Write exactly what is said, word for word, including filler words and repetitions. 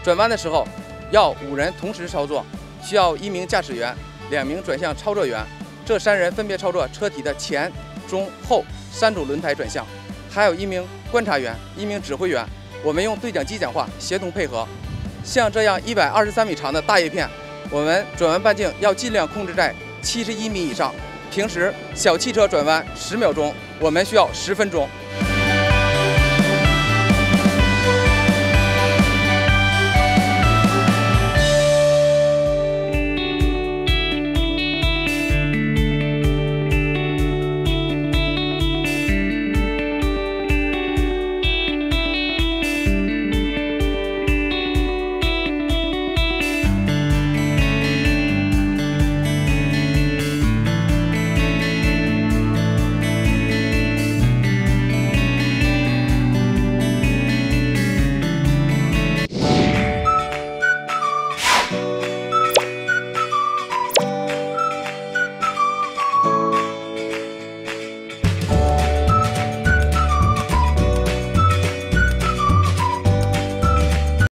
转弯的时候要五人同时操作，需要一名驾驶员、两名转向操作员，这三人分别操作车体的前、中、后三组轮胎转向，还有一名观察员、一名指挥员。我们用对讲机讲话，协同配合。像这样一百二十三米长的大叶片，我们转弯半径要尽量控制在七十一米以上。平时小汽车转弯十秒钟，我们需要十分钟。